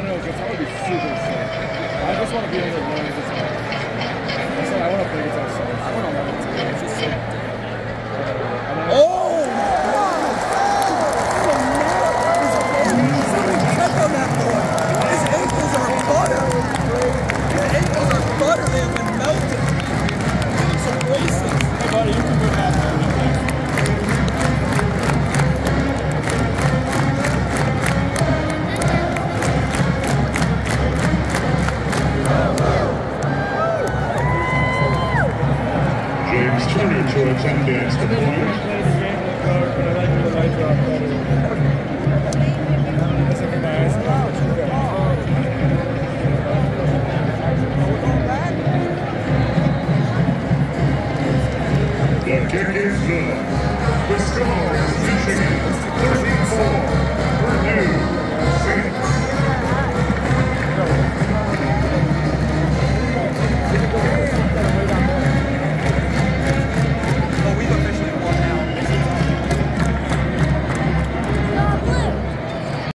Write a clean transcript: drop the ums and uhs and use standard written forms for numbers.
know, because that would be super sick. I just want to be able to learn guitar. I said I want to play guitar so much. I want to learn it too. It's just so different. Oh! Check on that boy. His ankles are butter. His ankles are butter. They have been melted. Give him some braces. Hey, buddy, you can go back there. James Turner to attendance to point.